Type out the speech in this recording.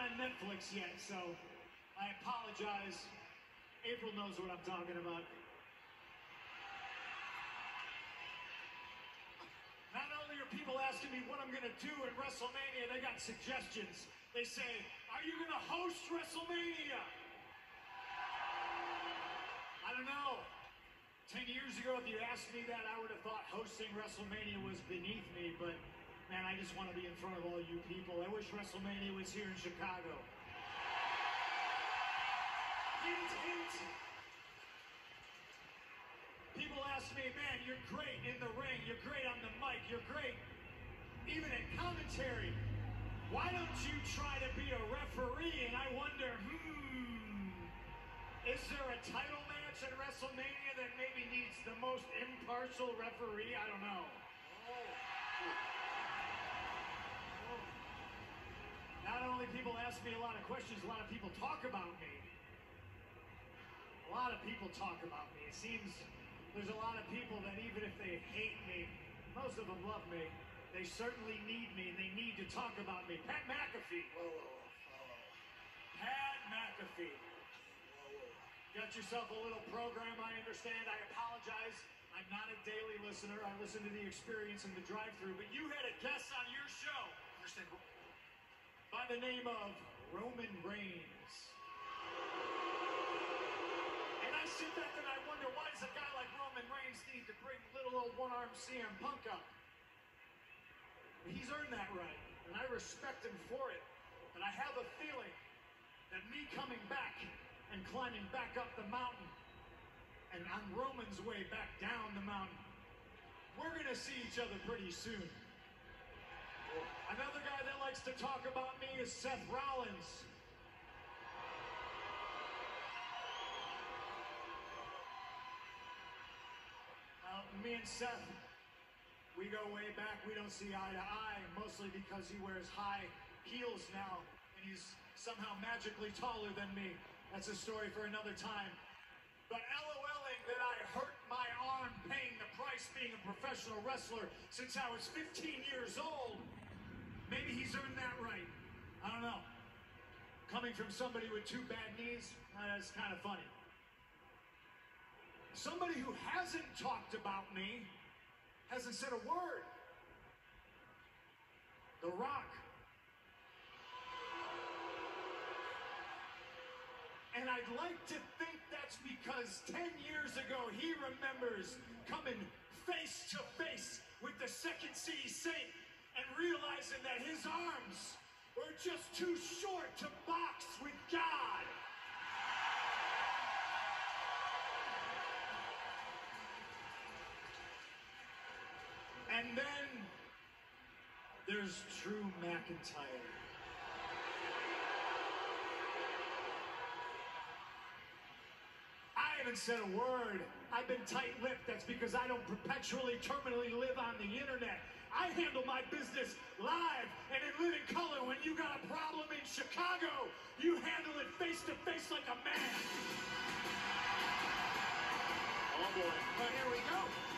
on Netflix yet, so I apologize. April knows what I'm talking about. Not only are people asking me what I'm going to do at WrestleMania, they got suggestions. They say, are you going to host WrestleMania? I don't know. 10 years ago, if you asked me that, I would have thought hosting WrestleMania was beneath me, but man, I just want to be in front of all you people. I wish WrestleMania was here in Chicago. Hint, hint. People ask me, man, you're great in the ring, you're great on the mic, you're great even in commentary. Why don't you try to be a referee? And I wonder, is there a title match at WrestleMania that maybe needs the most impartial referee? I don't know. Not only people ask me a lot of questions, a lot of people talk about me. A lot of people talk about me. It seems there's a lot of people that even if they hate me, most of them love me, they certainly need me. They need to talk about me. Pat McAfee. Pat McAfee. Got yourself a little program, I understand. I apologize. I'm not a daily listener. I listen to the experience in the drive-thru. But you had a guest on your show. Understand? By the name of Roman Reigns. And I sit back and I wonder, why does a guy like Roman Reigns need to bring little old one-armed CM Punk up? He's earned that right, and I respect him for it. But I have a feeling that me coming back and climbing back up the mountain and on Roman's way back down the mountain, we're gonna see each other pretty soon. Another guy that likes to talk about me is Seth Rollins. Me and Seth, we go way back. We don't see eye to eye, mostly because he wears high heels now, and he's somehow magically taller than me. That's a story for another time. But LOLing that I hurt my arm paying the price being a professional wrestler since I was 15 years old, maybe he's earned that right. I don't know. Coming from somebody with 2 bad knees, that's kind of funny. Somebody who hasn't talked about me, hasn't said a word. The Rock. And I'd like to think that's because 10 years ago he remembers coming face to face with the Second City Saint and realizing that his arms were just too short to box with God. And then there's Drew McIntyre. I haven't said a word. I've been tight-lipped. That's because I don't perpetually, terminally live on the internet. I handle my business live and in living color. When you got a problem in Chicago, you handle it face-to-face like a man. Oh boy. But here we go.